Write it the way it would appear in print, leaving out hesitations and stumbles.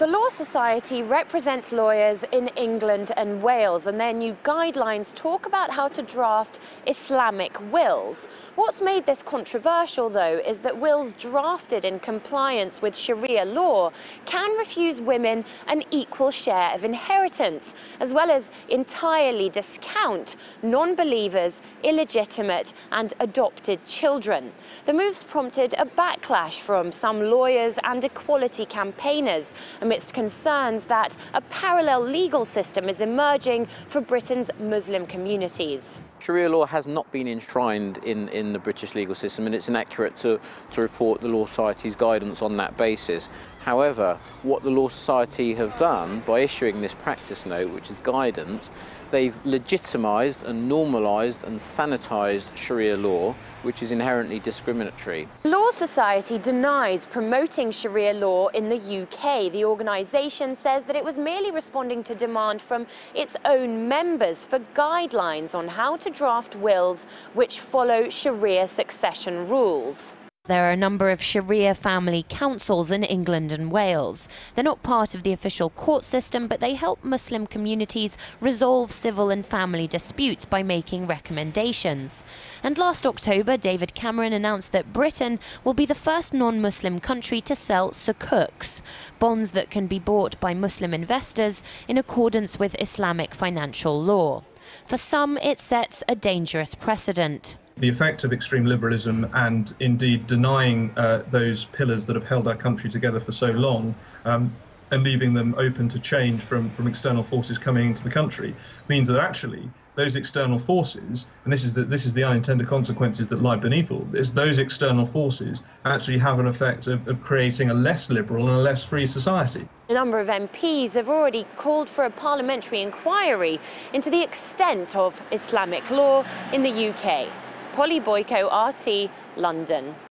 The Law Society represents lawyers in England and Wales, and their new guidelines talk about how to draft Islamic wills. What's made this controversial, though, is that wills drafted in compliance with Sharia law can refuse women an equal share of inheritance, as well as entirely discount non-believers, illegitimate and adopted children. The move's prompted a backlash from some lawyers and equality campaigners, amidst concerns that a parallel legal system is emerging for Britain's Muslim communities. Sharia law has not been enshrined in the British legal system, and it's inaccurate to report the Law Society's guidance on that basis. However, what the Law Society have done by issuing this practice note, which is guidance, they've legitimised and normalised and sanitised Sharia law, which is inherently discriminatory. Law Society denies promoting Sharia law in the UK. The organisation says that it was merely responding to demand from its own members for guidelines on how to draft wills which follow Sharia succession rules. There are a number of Sharia family councils in England and Wales. They're not part of the official court system, but they help Muslim communities resolve civil and family disputes by making recommendations. And last October, David Cameron announced that Britain will be the first non-Muslim country to sell sukuks, bonds that can be bought by Muslim investors in accordance with Islamic financial law. For some, it sets a dangerous precedent. The effect of extreme liberalism and indeed denying those pillars that have held our country together for so long and leaving them open to change from external forces coming into the country means that actually those external forces, and this is the unintended consequences that lie beneath all this, those external forces actually have an effect of creating a less liberal and a less free society. A number of MPs have already called for a parliamentary inquiry into the extent of Islamic law in the UK. Polly Boyko, RT, London.